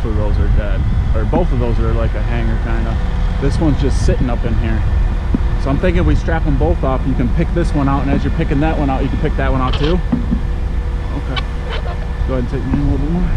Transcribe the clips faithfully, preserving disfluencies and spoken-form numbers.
both of those are dead. Or both of those are like a hanger kind of. This one's just sitting up in here. So I'm thinking we strap them both up. You can pick this one out, and as you're picking that one out, you can pick that one out too. Okay. Go ahead and take me in a little bit more.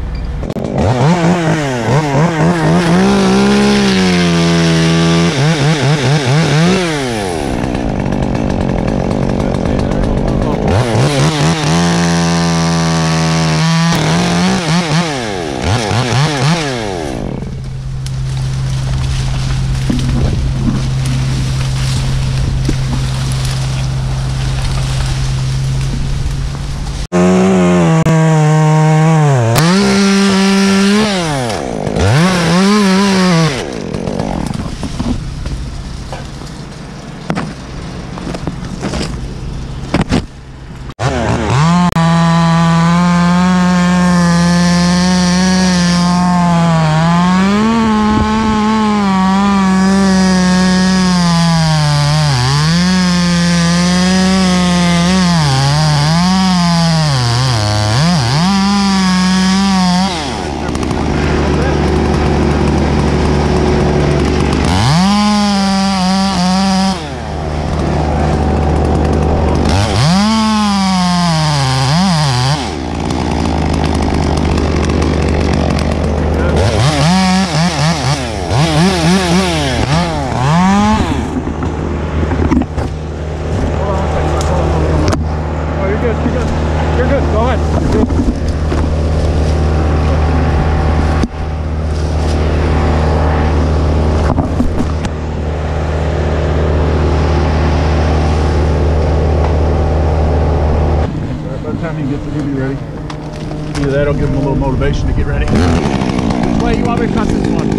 That'll give them a little motivation to get ready. Which way you want me to cut this one?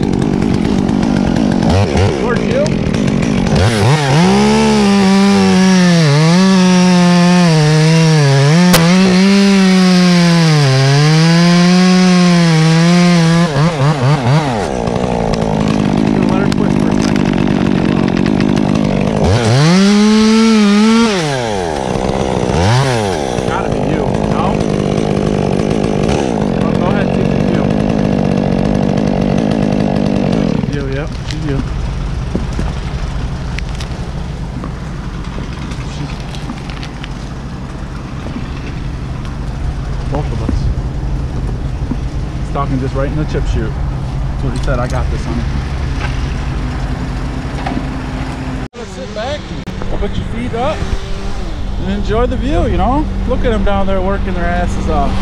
Towards you? Both of us. Stalking just right in the chip chute. That's what he said. I got this, honey. Let's sit back, put your feet up, and enjoy the view, you know? Look at them down there working their asses off.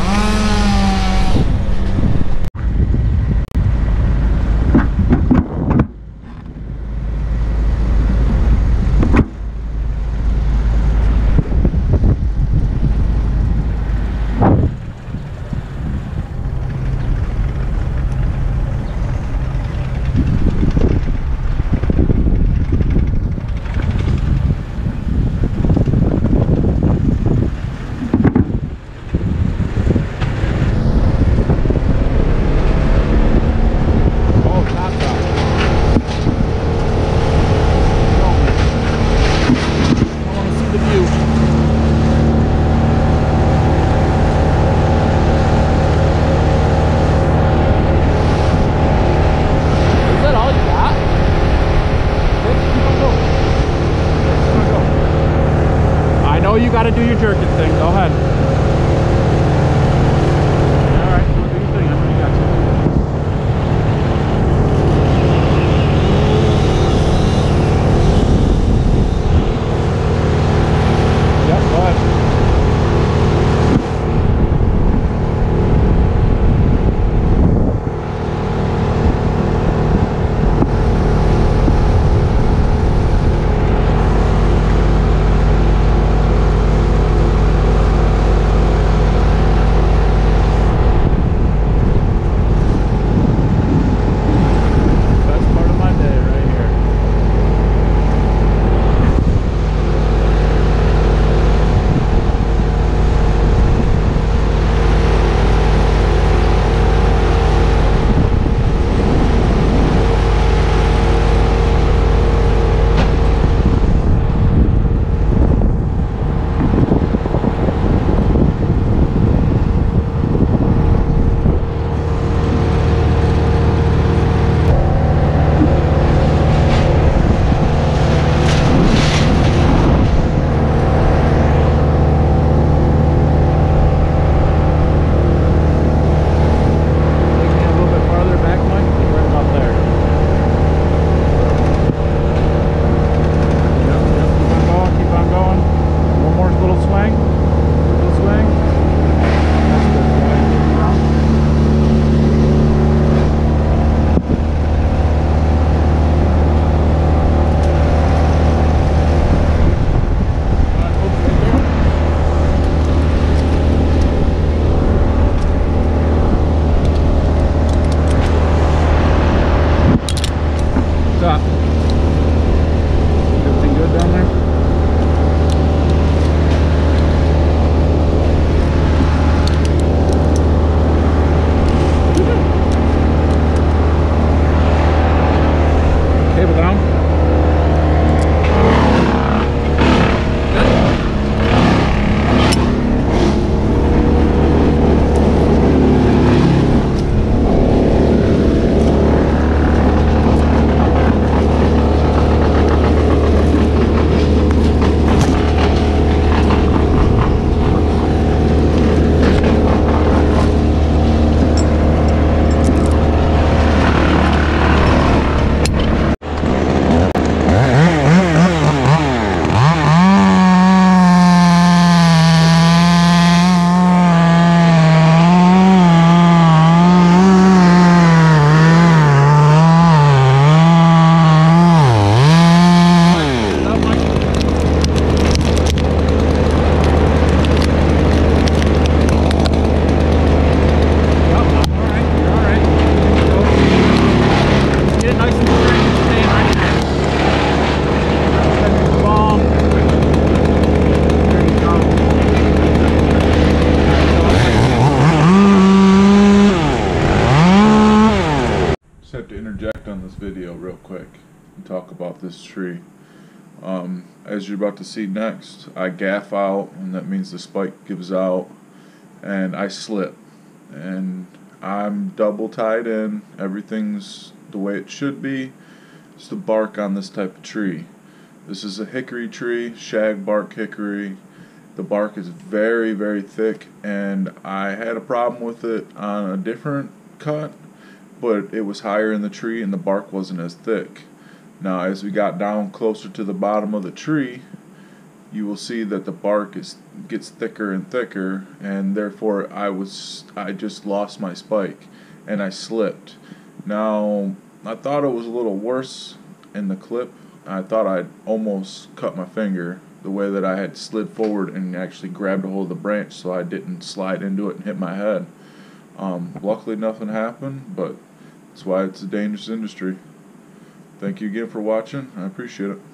interject on this video real quick and talk about this tree. Um, as you're about to see next, I gaff out, and that means the spike gives out, and I slip. And I'm double tied in, everything's the way it should be. It's the bark on this type of tree. This is a hickory tree, shag bark hickory. The bark is very, very thick, and I had a problem with it on a different cut, but it was higher in the tree and the bark wasn't as thick. Now as we got down closer to the bottom of the tree, you will see that the bark is gets thicker and thicker, and therefore I was I just lost my spike and I slipped. Now I thought it was a little worse in the clip. I thought I'd almost cut my finger the way that I had slid forward and actually grabbed a hold of the branch so I didn't slide into it and hit my head. Um, luckily nothing happened, but that's why it's a dangerous industry. Thank you again for watching. I appreciate it.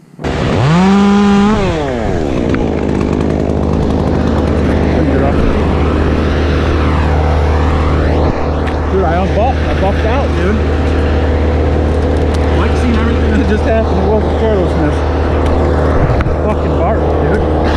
Dude, I unbuffed. I buffed out, dude. Mike seen everything that just happened. It wasn't carelessness. Fucking bark, dude.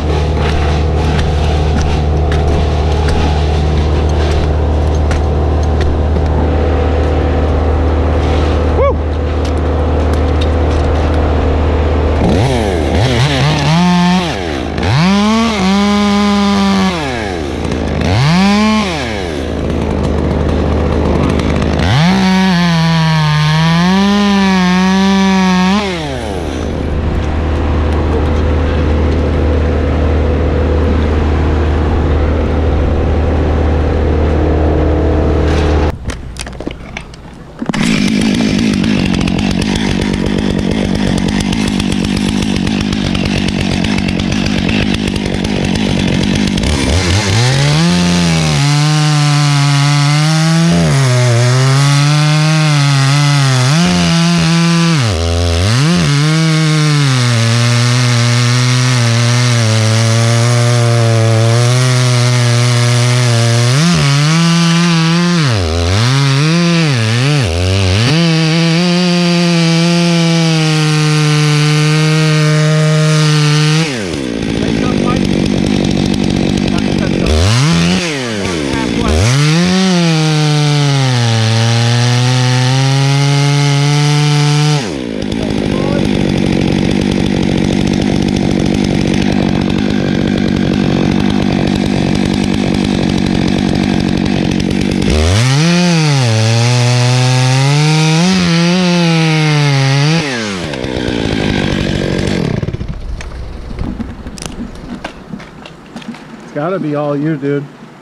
Gotta be all you, dude.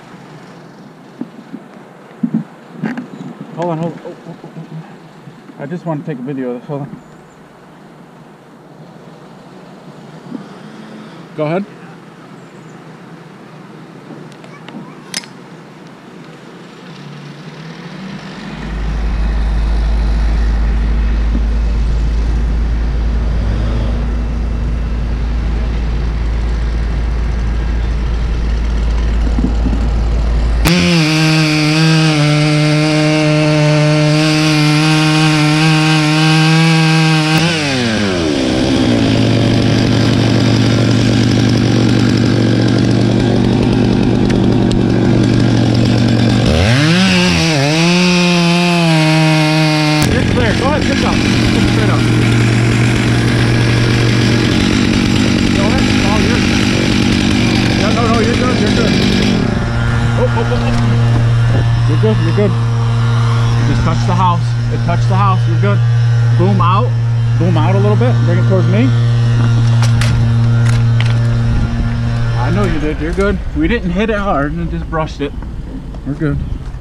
Hold on, hold on. Oh, oh, oh, oh. I just want to take a video of this. Hold on. Go ahead. You're good, you're good. You just touch the house. It touched the house, you're good. Boom out. Boom out a little bit. Bring it towards me. I know you did, you're good. We didn't hit it hard and just brushed it. We're good.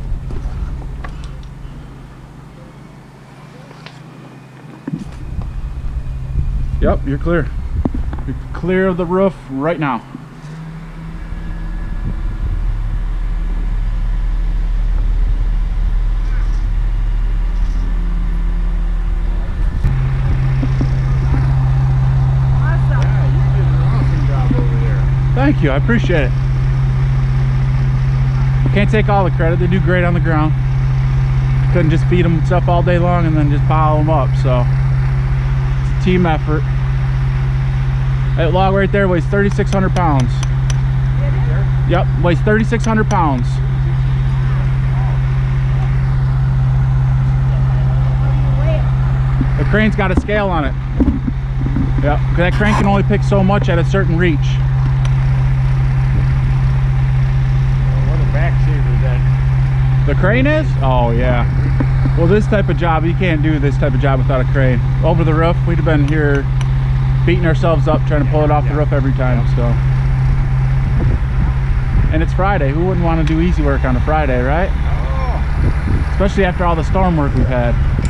Yep, you're clear. You're clear of the roof right now. Thank you, I appreciate it. Can't take all the credit, they do great on the ground. couldn't just feed them stuff all day long and then just pile them up. So it's a team effort. That log right there weighs thirty-six hundred pounds. Yep, weighs thirty-six hundred pounds. The crane's got a scale on it. Yep, that crane can only pick so much at a certain reach. What a backseater that. The crane is? Oh yeah. Well, this type of job, you can't do this type of job without a crane. Over the roof, we'd have been here beating ourselves up trying to pull it off the roof every time. So, and it's Friday. Who wouldn't want to do easy work on a Friday, right? Especially after all the storm work we've had.